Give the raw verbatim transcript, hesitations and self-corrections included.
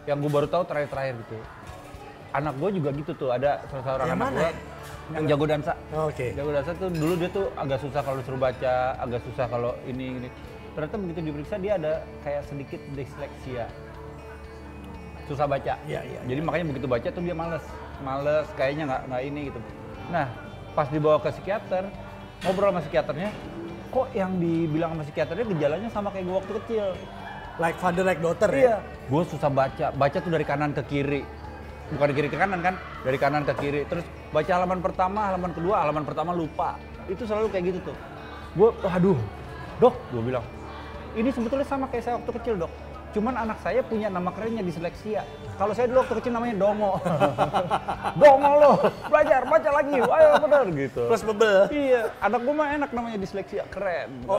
yang gue baru tahu terakhir-terakhir gitu. Anak gue juga gitu tuh, ada salah seorang Yang anak mana? gue yang jago dansa. Oh, Oke. Jago dansa tuh dulu dia tuh agak susah kalau suruh baca, agak susah kalau ini ini. Ternyata begitu diperiksa dia ada kayak sedikit disleksia. Susah baca. Iya, iya. Jadi makanya begitu baca tuh dia males. Males kayaknya nggak nggak ini gitu. Nah, pas dibawa ke psikiater, ngobrol sama psikiaternya, kok yang dibilang sama psikiaternya gejalanya sama kayak gue waktu kecil. Like father, like daughter ya? Iya. Gue susah baca, baca tuh dari kanan ke kiri. Bukan dari kiri ke kanan kan, dari kanan ke kiri. Terus baca halaman pertama, halaman kedua, halaman pertama lupa. Itu selalu kayak gitu tuh. Gue, aduh, dok, gue bilang, ini sebetulnya sama kayak saya waktu kecil dok. Cuman anak saya punya nama kerennya disleksia. Kalau saya dulu waktu kecil namanya Dongo. Dongo lo, belajar, baca lagi, ayo bener gitu. Plus bebel. Iya, anak gue mah enak namanya disleksia, keren.